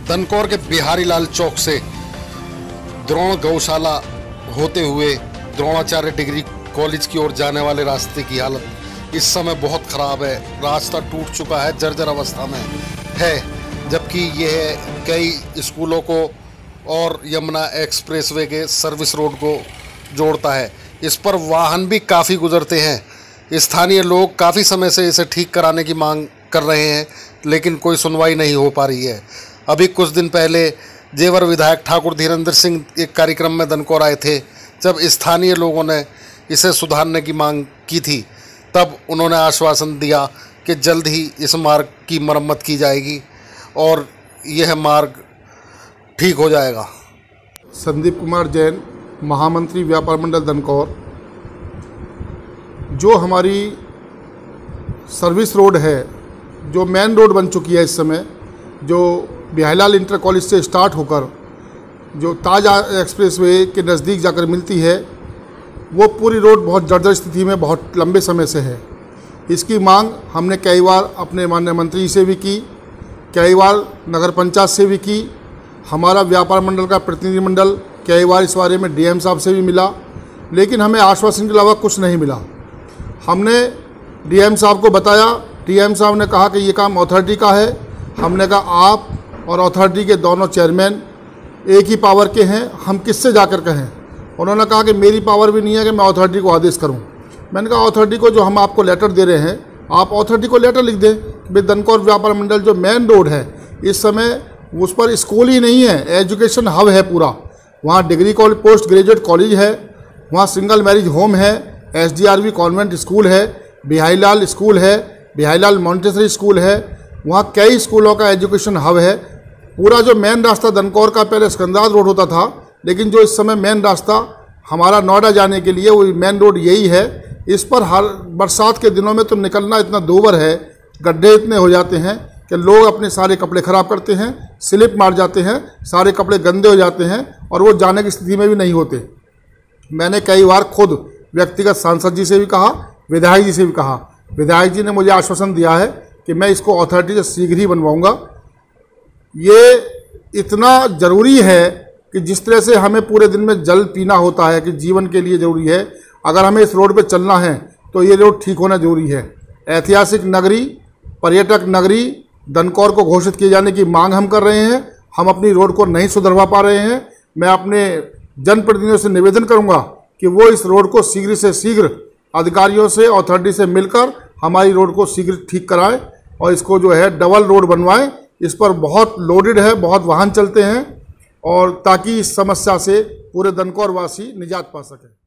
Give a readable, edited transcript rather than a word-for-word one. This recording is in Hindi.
दनकौर के बिहारी लाल चौक से द्रोण गौशाला होते हुए द्रोणाचार्य डिग्री कॉलेज की ओर जाने वाले रास्ते की हालत इस समय बहुत ख़राब है। रास्ता टूट चुका है, जर्जर अवस्था में है, जबकि यह कई स्कूलों को और यमुना एक्सप्रेसवे के सर्विस रोड को जोड़ता है। इस पर वाहन भी काफ़ी गुजरते हैं। स्थानीय लोग काफ़ी समय से इसे ठीक कराने की मांग कर रहे हैं, लेकिन कोई सुनवाई नहीं हो पा रही है। अभी कुछ दिन पहले जेवर विधायक ठाकुर धीरेन्द्र सिंह एक कार्यक्रम में दनकौर आए थे। जब स्थानीय लोगों ने इसे सुधारने की मांग की थी, तब उन्होंने आश्वासन दिया कि जल्द ही इस मार्ग की मरम्मत की जाएगी और यह मार्ग ठीक हो जाएगा। संदीप कुमार जैन, महामंत्री व्यापार मंडल दनकौर। जो हमारी सर्विस रोड है, जो मेन रोड बन चुकी है इस समय, जो बिहारीलाल इंटर कॉलेज से स्टार्ट होकर जो ताज एक्सप्रेसवे के नज़दीक जाकर मिलती है, वो पूरी रोड बहुत जर्जर स्थिति में बहुत लंबे समय से है। इसकी मांग हमने कई बार अपने माननीय मंत्री से भी की, कई बार नगर पंचायत से भी की। हमारा व्यापार मंडल का प्रतिनिधिमंडल कई बार इस बारे में डीएम साहब से भी मिला, लेकिन हमें आश्वासन के अलावा कुछ नहीं मिला। हमने डीएम साहब को बताया, डीएम साहब ने कहा कि ये काम अथॉरिटी का है। हमने कहा आप और अथॉरिटी के दोनों चेयरमैन एक ही पावर के हैं, हम किससे जाकर कहें। उन्होंने कहा कि मेरी पावर भी नहीं है कि मैं अथॉरिटी को आदेश करूं। मैंने कहा अथॉरिटी को, जो हम आपको लेटर दे रहे हैं, आप अथॉरिटी को लेटर लिख दें कि दनकौर व्यापार मंडल जो मेन रोड है, इस समय उस पर स्कूल ही नहीं है, एजुकेशन हब है पूरा। वहाँ degree college, post graduate college है, वहाँ सिंगल मैरिज होम है, SDRV कॉन्वेंट स्कूल है, बिहारीलाल स्कूल है, बिहारीलाल मॉन्टेसरी स्कूल है, वहाँ कई स्कूलों का एजुकेशन हब है। पूरा जो मेन रास्ता दनकौर का पहले सिकंदराबाद रोड होता था, लेकिन जो इस समय मेन रास्ता हमारा नोएडा जाने के लिए वो मेन रोड यही है। इस पर हर बरसात के दिनों में तो निकलना इतना दूभर है, गड्ढे इतने हो जाते हैं कि लोग अपने सारे कपड़े ख़राब करते हैं, स्लिप मार जाते हैं, सारे कपड़े गंदे हो जाते हैं और वो जाने की स्थिति में भी नहीं होते। मैंने कई बार खुद व्यक्तिगत सांसद जी से भी कहा, विधायक जी से भी कहा। विधायक जी ने मुझे आश्वासन दिया है कि मैं इसको अथॉरिटी से शीघ्र ही बनवाऊंगा। ये इतना ज़रूरी है कि जिस तरह से हमें पूरे दिन में जल पीना होता है, कि जीवन के लिए ज़रूरी है, अगर हमें इस रोड पे चलना है तो ये रोड ठीक होना ज़रूरी है। ऐतिहासिक नगरी, पर्यटक नगरी दनकौर को घोषित किए जाने की मांग हम कर रहे हैं। हम अपनी रोड को नहीं सुधरवा पा रहे हैं। मैं अपने जनप्रतिनिधियों से निवेदन करूंगा कि वो इस रोड को शीघ्र से शीघ्र अधिकारियों से, अथॉरिटी से मिलकर हमारी रोड को शीघ्र ठीक कराएं और इसको जो है डबल रोड बनवाएं। इस पर बहुत लोडेड है, बहुत वाहन चलते हैं, और ताकि इस समस्या से पूरे दनकौर वासी निजात पा सकें।